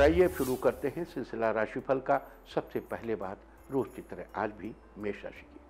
और आइए अब शुरू करते हैं सिलसिला राशिफल का। सबसे पहले बात रोज की तरह आज भी मेष राशि की।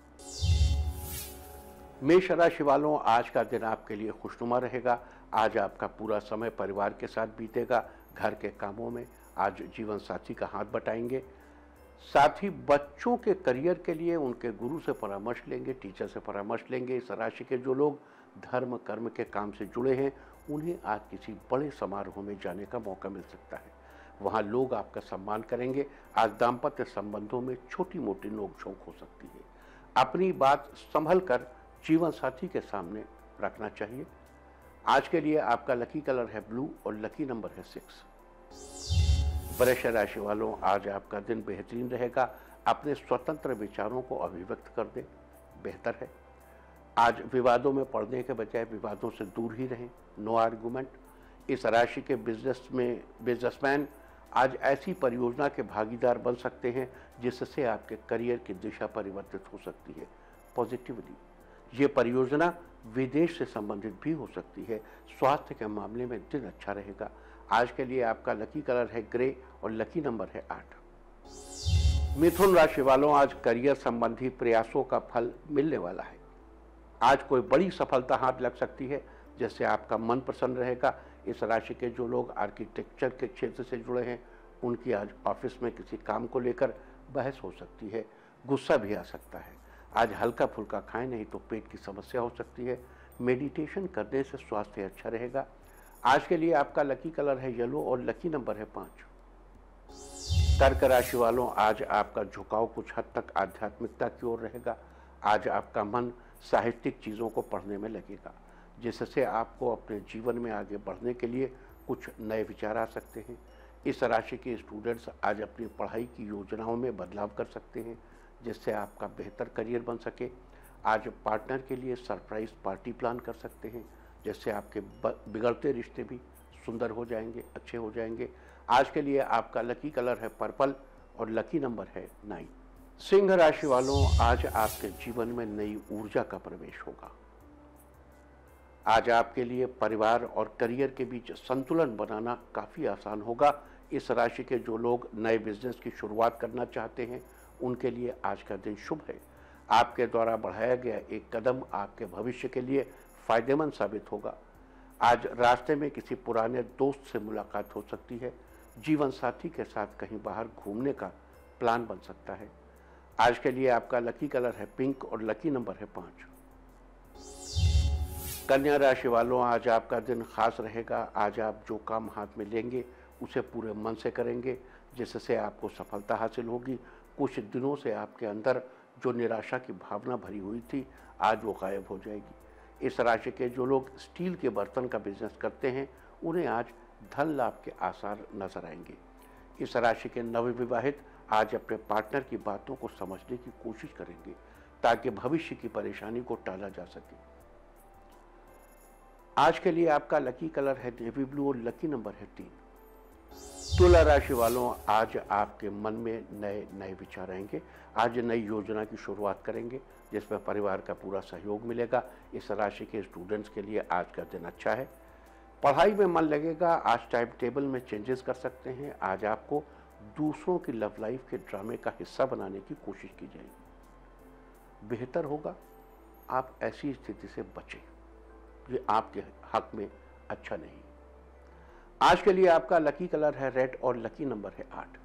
मेष राशि वालों, आज का दिन आपके लिए खुशनुमा रहेगा। आज आपका पूरा समय परिवार के साथ बीतेगा। घर के कामों में आज जीवन साथी का हाथ बटाएंगे। साथ ही बच्चों के करियर के लिए उनके गुरु से परामर्श लेंगे, टीचर से परामर्श लेंगे। इस राशि के जो लोग धर्म कर्म के काम से जुड़े हैं उन्हें आज किसी बड़े समारोह में जाने का मौका मिल सकता है। वहाँ लोग आपका सम्मान करेंगे। आज दाम्पत्य संबंधों में छोटी मोटी नोकझोंक हो सकती है। अपनी बात संभल कर जीवन साथी के सामने रखना चाहिए। आज के लिए आपका लकी कलर है ब्लू और लकी नंबर है 6। वृष राशि वालों, आज आपका दिन बेहतरीन रहेगा। अपने स्वतंत्र विचारों को अभिव्यक्त कर दें, बेहतर है। आज विवादों में पड़ने के बजाय विवादों से दूर ही रहें, नो आर्गुमेंट। इस राशि के बिजनेसमैन आज ऐसी परियोजना के भागीदार बन सकते हैं जिससे आपके करियर की दिशा परिवर्तित हो सकती है पॉजिटिवली। ये परियोजना विदेश से संबंधित भी हो सकती है। स्वास्थ्य के मामले में दिन अच्छा रहेगा। आज के लिए आपका लकी कलर है ग्रे और लकी नंबर है 8। मिथुन राशि वालों, आज करियर संबंधी प्रयासों का फल मिलने वाला है। आज कोई बड़ी सफलता हाथ लग सकती है जिससे आपका मन प्रसन्न रहेगा। इस राशि के जो लोग आर्किटेक्चर के क्षेत्र से जुड़े हैं उनकी आज ऑफिस में किसी काम को लेकर बहस हो सकती है, गुस्सा भी आ सकता है। आज हल्का फुल्का खाएं, नहीं तो पेट की समस्या हो सकती है। मेडिटेशन करने से स्वास्थ्य अच्छा रहेगा। आज के लिए आपका लकी कलर है येलो और लकी नंबर है 5। कर्क राशि वालों, आज आपका झुकाव कुछ हद तक आध्यात्मिकता की ओर रहेगा। आज आपका मन साहित्यिक चीज़ों को पढ़ने में लगेगा जिससे आपको अपने जीवन में आगे बढ़ने के लिए कुछ नए विचार आ सकते हैं। इस राशि के स्टूडेंट्स आज अपनी पढ़ाई की योजनाओं में बदलाव कर सकते हैं जिससे आपका बेहतर करियर बन सके। आज पार्टनर के लिए सरप्राइज पार्टी प्लान कर सकते हैं जिससे आपके बिगड़ते रिश्ते भी सुंदर हो जाएंगे, अच्छे हो जाएंगे। आज के लिए आपका लकी कलर है पर्पल और लकी नंबर है 9। सिंह राशि वालों, आज आपके जीवन में नई ऊर्जा का प्रवेश होगा। आज आपके लिए परिवार और करियर के बीच संतुलन बनाना काफ़ी आसान होगा। इस राशि के जो लोग नए बिजनेस की शुरुआत करना चाहते हैं उनके लिए आज का दिन शुभ है। आपके द्वारा बढ़ाया गया एक कदम आपके भविष्य के लिए फायदेमंद साबित होगा। आज रास्ते में किसी पुराने दोस्त से मुलाकात हो सकती है। जीवन साथी के साथ कहीं बाहर घूमने का प्लान बन सकता है। आज के लिए आपका लकी कलर है पिंक और लकी नंबर है 5। कन्या राशि वालों, आज आपका दिन खास रहेगा। आज आप जो काम हाथ में लेंगे उसे पूरे मन से करेंगे जिससे आपको सफलता हासिल होगी। कुछ दिनों से आपके अंदर जो निराशा की भावना भरी हुई थी आज वो गायब हो जाएगी। इस राशि के जो लोग स्टील के बर्तन का बिजनेस करते हैं उन्हें आज धन लाभ के आसार नजर आएंगे। इस राशि के नवविवाहित आज अपने पार्टनर की बातों को समझने की कोशिश करेंगे ताकि भविष्य की परेशानी को टाला जा सके। आज के लिए आपका लकी कलर है नेवी ब्लू और लकी नंबर है 3। तुला राशि वालों, आज आपके मन में नए नए विचार आएंगे। आज नई योजना की शुरुआत करेंगे जिसमें परिवार का पूरा सहयोग मिलेगा। इस राशि के स्टूडेंट्स के लिए आज का दिन अच्छा है। पढ़ाई में मन लगेगा। आज टाइम टेबल में चेंजेस कर सकते हैं। आज आपको दूसरों की लव लाइफ के ड्रामे का हिस्सा बनाने की कोशिश की जाएगी। बेहतर होगा आप ऐसी स्थिति से बचें, ये आपके हक में अच्छा नहीं। आज के लिए आपका लकी कलर है रेड और लकी नंबर है 8।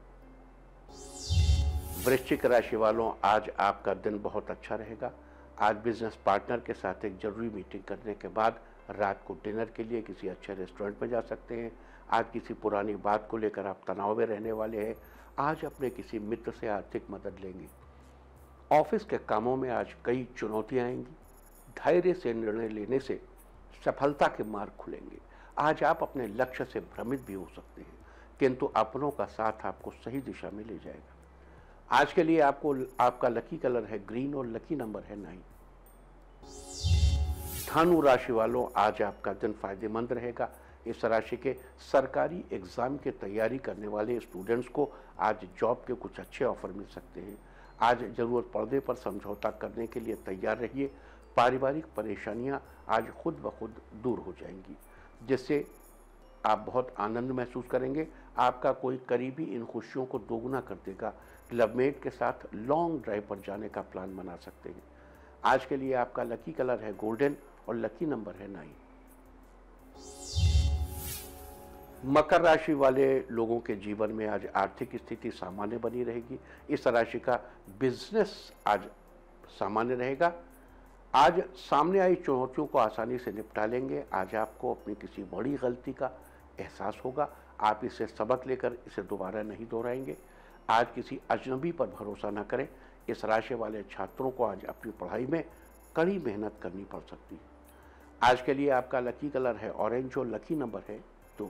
वृश्चिक राशि वालों, आज आपका दिन बहुत अच्छा रहेगा। आज बिजनेस पार्टनर के साथ एक जरूरी मीटिंग करने के बाद रात को डिनर के लिए किसी अच्छे रेस्टोरेंट में जा सकते हैं। आज किसी पुरानी बात को लेकर आप तनाव में रहने वाले हैं। आज अपने किसी मित्र से आर्थिक मदद लेंगे। ऑफिस के कामों में आज कई चुनौतियां आएंगी। धैर्य से निर्णय लेने से सफलता के मार्ग खुलेंगे। आज आप अपने लक्ष्य से भ्रमित भी हो सकते हैं किंतु अपनों का साथ आपको सही दिशा में ले जाएगा। आज के लिए आपका लकी कलर है ग्रीन और लकी नंबर है 9। धनु राशि वालों, आज आपका दिन फायदेमंद रहेगा। इस राशि के सरकारी एग्जाम की तैयारी करने वाले स्टूडेंट्स को आज जॉब के कुछ अच्छे ऑफर मिल सकते हैं। आज जरूरत पड़ने पर समझौता करने के लिए तैयार रहिए। पारिवारिक परेशानियां आज खुद ब खुद दूर हो जाएंगी जिससे आप बहुत आनंद महसूस करेंगे। आपका कोई करीबी इन खुशियों को दोगुना कर देगा। लवमेट के साथ लॉन्ग ड्राइव पर जाने का प्लान बना सकते हैं। आज के लिए आपका लकी कलर है गोल्डन और लकी नंबर है 9। मकर राशि वाले लोगों के जीवन में आज आर्थिक स्थिति सामान्य बनी रहेगी। इस राशि का बिजनेस आज सामान्य रहेगा। आज सामने आई चुनौतियों को आसानी से निपटा लेंगे। आज आपको अपनी किसी बड़ी गलती का एहसास होगा। आप इसे सबक लेकर इसे दोबारा नहीं दोहराएंगे। आज किसी अजनबी पर भरोसा न करें। इस राशि वाले छात्रों को आज अपनी पढ़ाई में कड़ी मेहनत करनी पड़ सकती है। आज के लिए आपका लकी कलर है ऑरेंज और लकी नंबर है 2।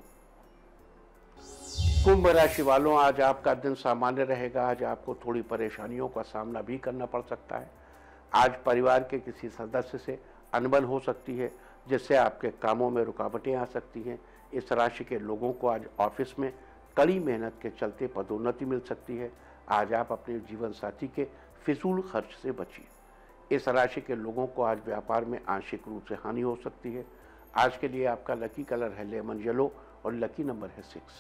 कुंभ राशि वालों, आज आपका दिन सामान्य रहेगा। आज आपको थोड़ी परेशानियों का सामना भी करना पड़ सकता है। आज परिवार के किसी सदस्य से अनबन हो सकती है, जिससे आपके कामों में रुकावटें आ सकती हैं। इस राशि के लोगों को आज ऑफिस में कड़ी मेहनत के चलते पदोन्नति मिल सकती है। आज आप अपने जीवन साथी के फिजूल खर्च से बचिए। इस राशि के लोगों को आज व्यापार में आंशिक रूप से हानि हो सकती है। आज के लिए आपका लकी कलर है लेमन येलो और लकी नंबर है 6।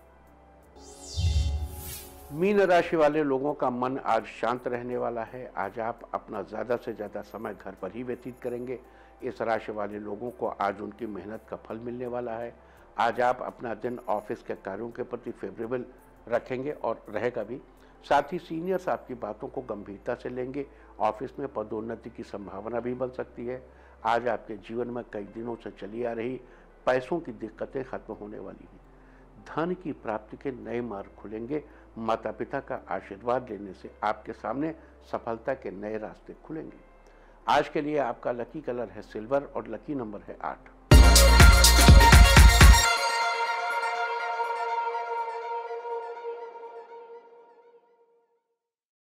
मीन राशि वाले लोगों का मन आज शांत रहने वाला है। आज आप अपना ज़्यादा से ज़्यादा समय घर पर ही व्यतीत करेंगे। इस राशि वाले लोगों को आज उनकी मेहनत का फल मिलने वाला है। आज आप अपना दिन ऑफिस के कार्यों के प्रति फेवरेबल रखेंगे और रहेगा भी। साथ ही सीनियर्स आपकी बातों को गंभीरता से लेंगे। ऑफिस में पदोन्नति की संभावना भी बन सकती है। आज आपके जीवन में कई दिनों से चली आ रही पैसों की दिक्कतें खत्म होने वाली हैं। धन की प्राप्ति के नए मार्ग खुलेंगे। माता पिता का आशीर्वाद लेने से आपके सामने सफलता के नए रास्ते खुलेंगे। आज के लिए आपका लकी कलर है सिल्वर और लकी नंबर है 8।